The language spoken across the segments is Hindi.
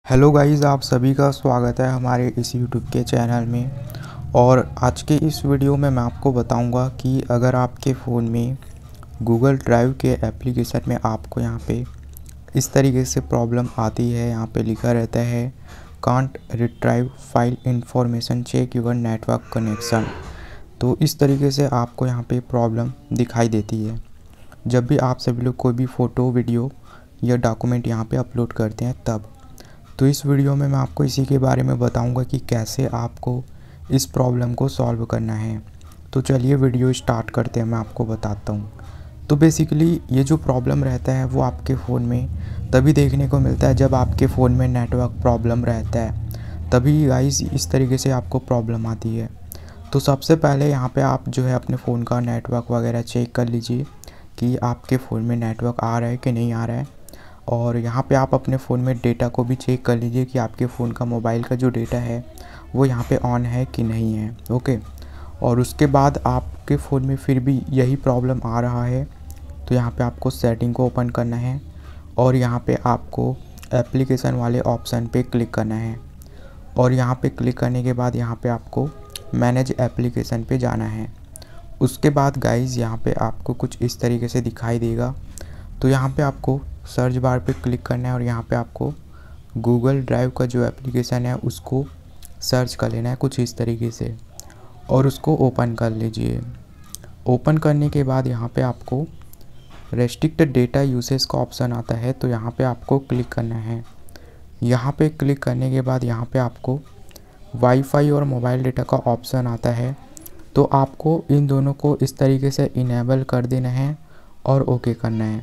हेलो गाइस, आप सभी का स्वागत है हमारे इस यूट्यूब के चैनल में। और आज के इस वीडियो में मैं आपको बताऊंगा कि अगर आपके फ़ोन में गूगल ड्राइव के एप्लीकेशन में आपको यहाँ पे इस तरीके से प्रॉब्लम आती है, यहाँ पे लिखा रहता है can't retrieve file information check your network connection. तो इस तरीके से आपको यहाँ पे प्रॉब्लम दिखाई देती है जब भी आप सभी लोग कोई भी फ़ोटो, वीडियो या डॉक्यूमेंट यहाँ पे अपलोड करते हैं तब। तो इस वीडियो में मैं आपको इसी के बारे में बताऊंगा कि कैसे आपको इस प्रॉब्लम को सॉल्व करना है। तो चलिए वीडियो स्टार्ट करते हैं, मैं आपको बताता हूँ। तो बेसिकली ये जो प्रॉब्लम रहता है वो आपके फ़ोन में तभी देखने को मिलता है जब आपके फ़ोन में नेटवर्क प्रॉब्लम रहता है, तभी गाइस इस तरीके से आपको प्रॉब्लम आती है। तो सबसे पहले यहाँ पे आप जो है अपने फ़ोन का नेटवर्क वगैरह चेक कर लीजिए कि आपके फ़ोन में नेटवर्क आ रहा है कि नहीं आ रहा है। और यहाँ पे आप अपने फ़ोन में डेटा को भी चेक कर लीजिए कि आपके फ़ोन का, मोबाइल का जो डेटा है वो यहाँ पे ऑन है कि नहीं है। ओके। और उसके बाद आपके फ़ोन में फिर भी यही प्रॉब्लम आ रहा है तो यहाँ पे आपको सेटिंग को ओपन करना है और यहाँ पे आपको एप्लीकेशन वाले ऑप्शन पे क्लिक करना है। और यहाँ पे क्लिक करने के बाद यहाँ पे आपको मैनेज एप्लीकेशन पे जाना है। उसके बाद गाइज़ यहाँ पे आपको कुछ इस तरीके से दिखाई देगा। तो यहाँ पे आपको सर्च बार पे क्लिक करना है और यहाँ पे आपको गूगल ड्राइव का जो एप्लीकेशन है उसको सर्च कर लेना है कुछ इस तरीके से और उसको ओपन कर लीजिए। ओपन करने के बाद यहाँ पे आपको रेस्ट्रिक्ट डेटा यूसेज का ऑप्शन आता है, तो यहाँ पे आपको क्लिक करना है। यहाँ पे क्लिक करने के बाद यहाँ पे आपको वाईफाई और मोबाइल डेटा का ऑप्शन आता है, तो आपको इन दोनों को इस तरीके से इनेबल कर देना है और ओके करना है,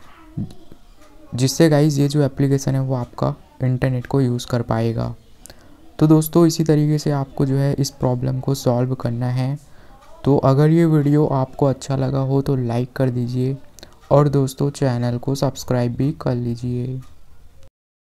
जिससे गाइज़ ये जो एप्लीकेशन है वो आपका इंटरनेट को यूज़ कर पाएगा। तो दोस्तों इसी तरीके से आपको जो है इस प्रॉब्लम को सॉल्व करना है। तो अगर ये वीडियो आपको अच्छा लगा हो तो लाइक कर दीजिए और दोस्तों चैनल को सब्सक्राइब भी कर लीजिए।